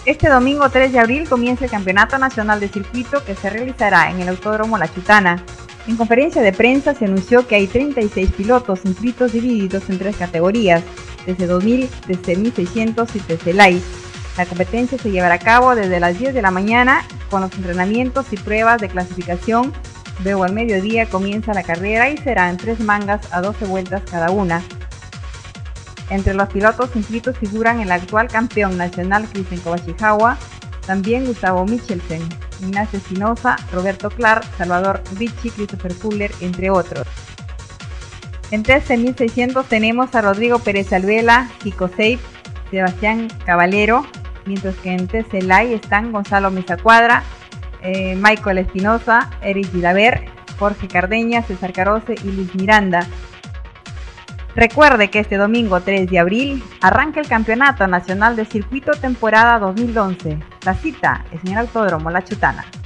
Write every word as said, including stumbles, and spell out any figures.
Este domingo tres de abril comienza el Campeonato Nacional de Circuito que se realizará en el Autódromo La Chutana. En conferencia de prensa se anunció que hay treinta y seis pilotos inscritos divididos en tres categorías, T C dos mil, T C mil seiscientos y T C Light. La competencia se llevará a cabo desde las diez de la mañana con los entrenamientos y pruebas de clasificación. Luego al mediodía comienza la carrera y serán tres mangas a doce vueltas cada una. Entre los pilotos inscritos figuran el actual campeón nacional Cristian Kobayashi, también Gustavo Michelsen, Ignacio Espinosa, Roberto Clark, Salvador Ricci, Christopher Fuller, entre otros. En T C mil seiscientos tenemos a Rodrigo Pérez Alvela, Kiko Seip, Sebastián Caballero, mientras que en T C Light están Gonzalo Mesa Cuadra, eh, Michael Espinosa, Eric Gilaber, Jorge Cardeña, César Caroce y Luis Miranda. Recuerde que este domingo tres de abril arranca el Campeonato Nacional de Circuito temporada dos mil once. La cita es en el Autódromo La Chutana.